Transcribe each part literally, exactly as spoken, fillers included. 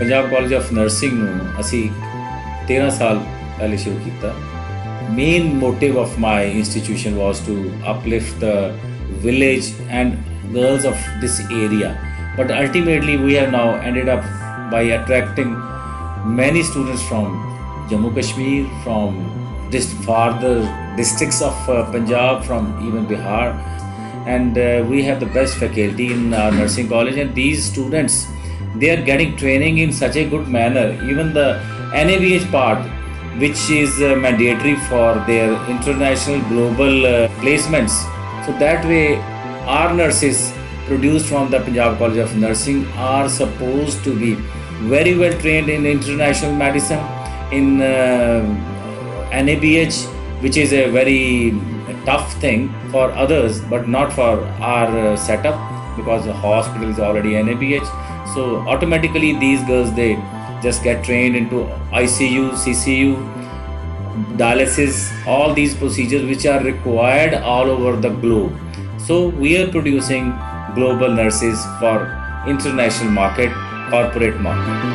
Punjab college of nursing ਨੂੰ ਅਸੀਂ तेरह ਸਾਲ ਪਹਿਲੇ ਸ਼ੁਰੂ ਕੀਤਾ। Main motive of my institution was to uplift the village and girls of this area, but ultimately we have now ended up by attracting many students from Jammu Kashmir, from this farther districts of uh, Punjab, from even Bihar, and uh, we have the best faculty in our nursing college, and these students, they are getting training in such a good manner. Even the N A B H part, which is uh, mandatory for their international global uh, placements, so that way our nurses produced from the Punjab College of Nursing are supposed to be very well trained in international medicine, in uh, N A B H, which is a very tough thing for others but not for our uh, setup, because the hospital is already N A B H. So automatically these girls, they just get trained into I C U, C C U, dialysis, all these procedures which are required all over the globe. So we are producing global nurses for international market, corporate market.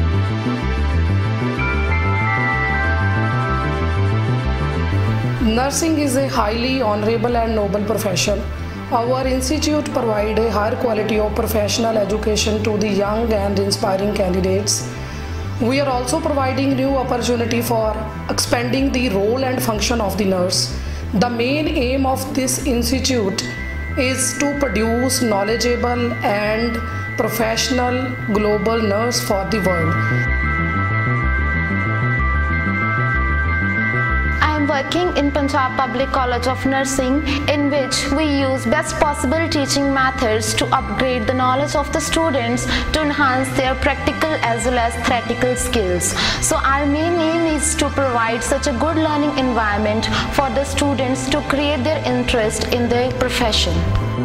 Nursing is a highly honorable and noble profession. Our institute provides a higher quality of professional education to the young and inspiring candidates. We are also providing new opportunity for expanding the role and function of the nurse. The main aim of this institute is to produce knowledgeable and professional global nurse for the world. Working in Punjab Public College of Nursing, in which we use best possible teaching methods to upgrade the knowledge of the students to enhance their practical as well as theoretical skills. So our main aim is to provide such a good learning environment for the students to create their interest in their profession.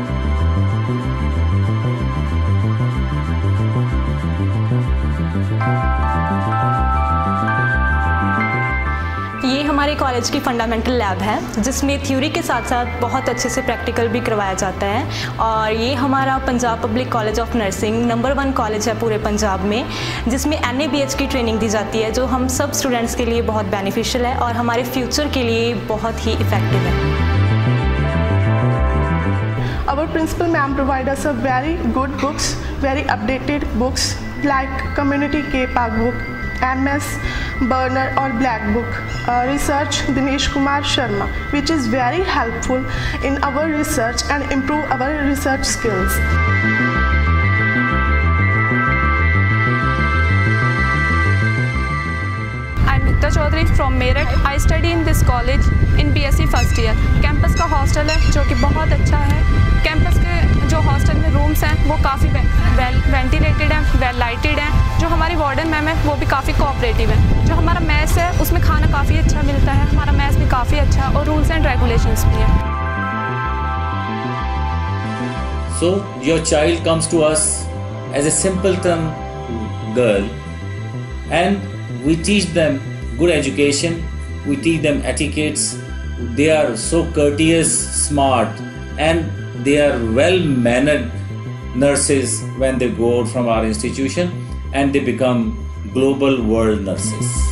ये हमारे college की fundamental lab है, जिसमें theory के साथ साथ बहुत अच्छे से प्रैक्टिकल भी करवाया जाता है। और ये हमारा Punjab public college of nursing number one college है पूरे पंजाब में, जिसमें एन ए बी एच की ट्रेनिंग दी जाती है, जो हम सब स्टूडेंट्स के लिए बहुत बेनिफिशियल है और हमारे फ्यूचर के लिए बहुत ही इफ़ेक्टिव है। Our principal ma'am provide us a very good books, very updated books like Community K-Park book, M S Burner or Black book, uh, research Dinesh Kumar Sharma, which is very helpful in our research and improve our research skills. Chaudhary from Meerut. I study in this college in B S c first year. Campus का hostel है जो कि बहुत अच्छा है। Campus के जो hostel में रूम्स हैं वो काफ़ी वेल वेंटिलेटेड हैं, वेल लाइटेड हैं। जो हमारी वार्डन मैम है वो भी काफ़ी कोऑपरेटिव है। जो हमारा मैस है उसमें खाना काफ़ी अच्छा मिलता है, हमारा मैस भी काफ़ी अच्छा है और रूल्स एंड रेगुलेशंस भी हैं। So your child comes to us as a simpleton girl, and we teach them good education, we teach them etiquettes. They are so courteous, smart, and they are well-mannered nurses when they go out from our institution, and they become global world nurses.